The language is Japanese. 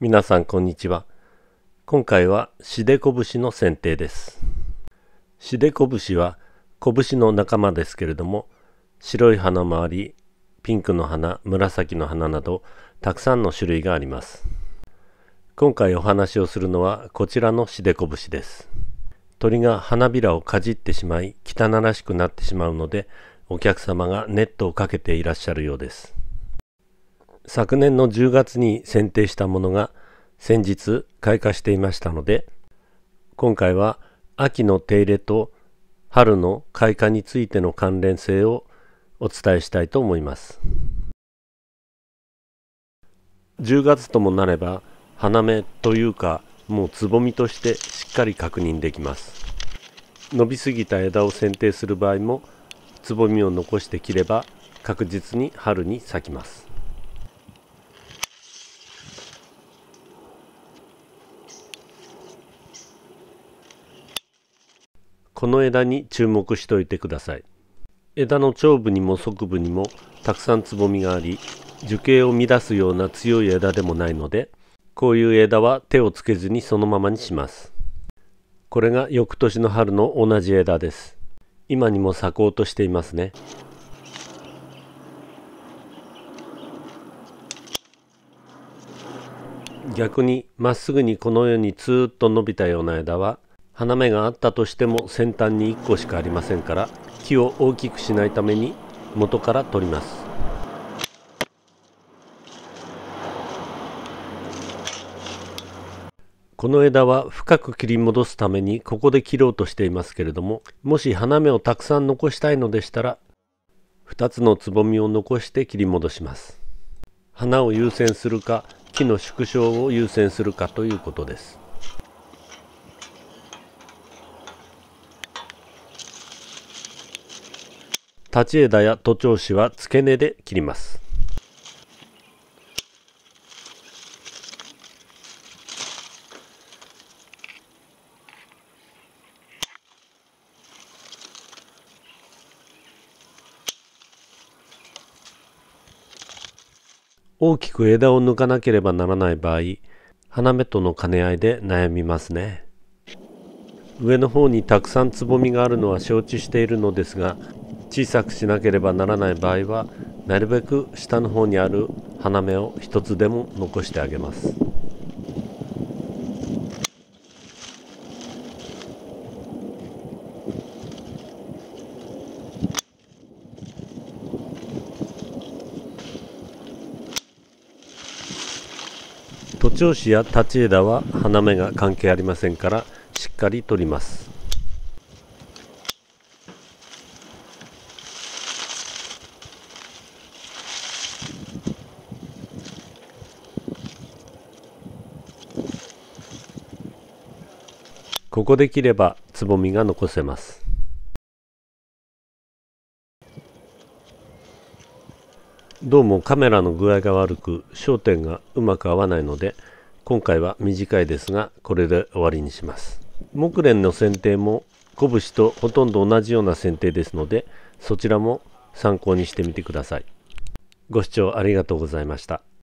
皆さんこんにちは。今回はシデコブシの剪定です。シデコブシはコブシの仲間ですけれども、白い花もあり、ピンクの花、紫の花などたくさんの種類があります。今回お話をするのはこちらのシデコブシです。鳥が花びらをかじってしまい汚らしくなってしまうので、お客様がネットをかけていらっしゃるようです。昨年の10月に剪定したものが先日開花していましたので、今回は秋の手入れと春の開花についての関連性をお伝えしたいと思います。10月ともなれば花芽というかもうつぼみとしてしっかり確認できます。伸びすぎた枝を剪定する場合もつぼみを残して切れば確実に春に咲きます。この枝に注目しておいてください。枝の頂部にも側部にもたくさんつぼみがあり、樹形を乱すような強い枝でもないので、こういう枝は手をつけずにそのままにします。これが翌年の春の同じ枝です。今にも咲こうとしていますね。逆にまっすぐにこのようにツーッと伸びたような枝は、花芽があったとしても先端に1個しかありませんから、木を大きくしないために元から取ります。この枝は深く切り戻すためにここで切ろうとしていますけれども、もし花芽をたくさん残したいのでしたら2つのつぼみを残して切り戻します。花を優先するか木の縮小を優先するかということです。立ち枝や徒長枝は付け根で切ります。大きく枝を抜かなければならない場合、花芽との兼ね合いで悩みますね。上の方にたくさんつぼみがあるのは承知しているのですが、小さくしなければならない場合はなるべく下の方にある花芽を一つでも残してあげます。徒長枝や立ち枝は花芽が関係ありませんからしっかり取ります。ここで切ればつぼみが残せます。どうもカメラの具合が悪く焦点がうまく合わないので、今回は短いですがこれで終わりにします。木蓮の剪定もコブシとほとんど同じような剪定ですので、そちらも参考にしてみてください。ご視聴ありがとうございました。